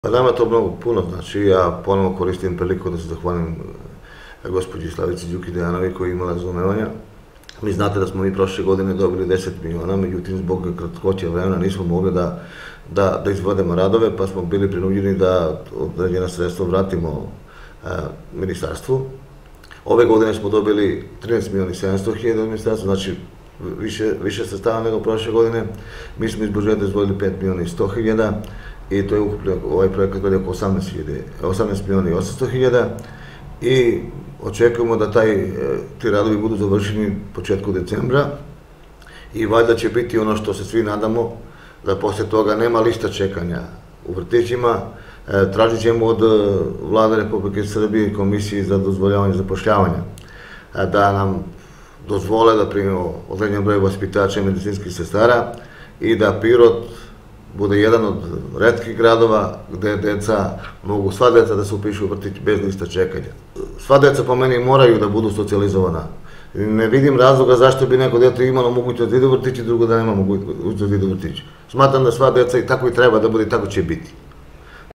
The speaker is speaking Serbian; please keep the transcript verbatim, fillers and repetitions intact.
Pa nama to mnogo puno znači, ja ponovno koristim priliku da se zahvalim gospođi Slavici Đuki-Dejanović koja je imala razumevanja. Mi znate da smo mi prošle godine dobili deset miliona, međutim zbog kratkoće vremena nismo mogli da, da, da izvodimo radove, pa smo bili prinuđeni da određena sredstva vratimo a, ministarstvu. Ove godine smo dobili trinaest miliona i sedamsto hiljada od ministarstva, znači više, više sredstava nego prošle godine. Mi smo iz budžeta izvodili pet miliona i sto hiljada i to je ukupno ovaj projekat gleda oko osamnaest miliona i osamsto hiljada i očekujemo da taj, ti radovi budu završeni početku decembra i valjda će biti ono što se svi nadamo, da posle toga nema lista čekanja u vrtićima. Tražit ćemo od Vlade Republike Srbije i Komisije za dozvoljavanje zapošljavanja da nam dozvole da primimo određen broj vaspitača i medicinskih sestara i da Pirot bude jedan od retkih gradova gde deca mogu, sva deca da se upišu u vrtić bez lista čekanja. Sva deca po meni moraju da budu socijalizovana. Ne vidim razloga zašto bi neko dete imalo mogućnost da ide u vrtić i drugo da nema mogućnost da ide u vrtić. Smatram da sva deca i tako i treba da bude i tako će biti.